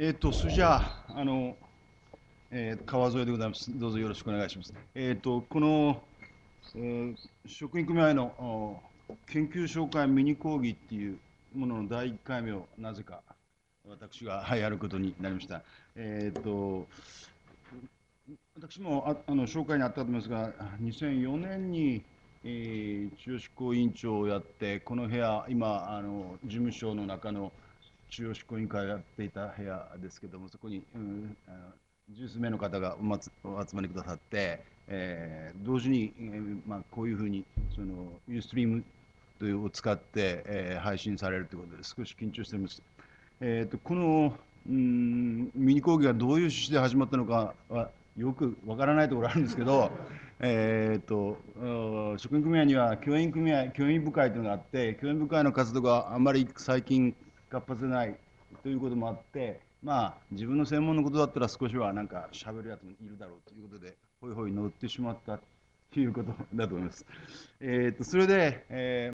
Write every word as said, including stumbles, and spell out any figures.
えっと、それじゃあ、あの、えー川添でございます。どうぞよろしくお願いします。えっと、この、えー職員組合のお研究紹介ミニ講義っていうもののだいいっかいめをなぜか私が、はい、やることになりました。えっと、私もああの紹介にあったと思いますが、にせんよねんに、えー中央執行委員長をやって、この部屋、今、あの事務所の中の中央執行委員会がやっていた部屋ですけれども、そこに、うん、あの十数名の方がおまつお集まりくださって、えー同時に、えーまあ、こういうふうにそのユーストリームというを使って、えー配信されるということで、少し緊張しております。えーと、この、うん、ミニ講義がどういう趣旨で始まったのかはよくわからないところあるんですけど、えーと、職員組合には教員組合、教員部会というのがあって、教員部会の活動があまり最近活発でないということもあって、まあ、自分の専門のことだったら少しはなんか喋るやつもいるだろうということで、ほいほい乗ってしまったということだと思います。えーと、それで、えー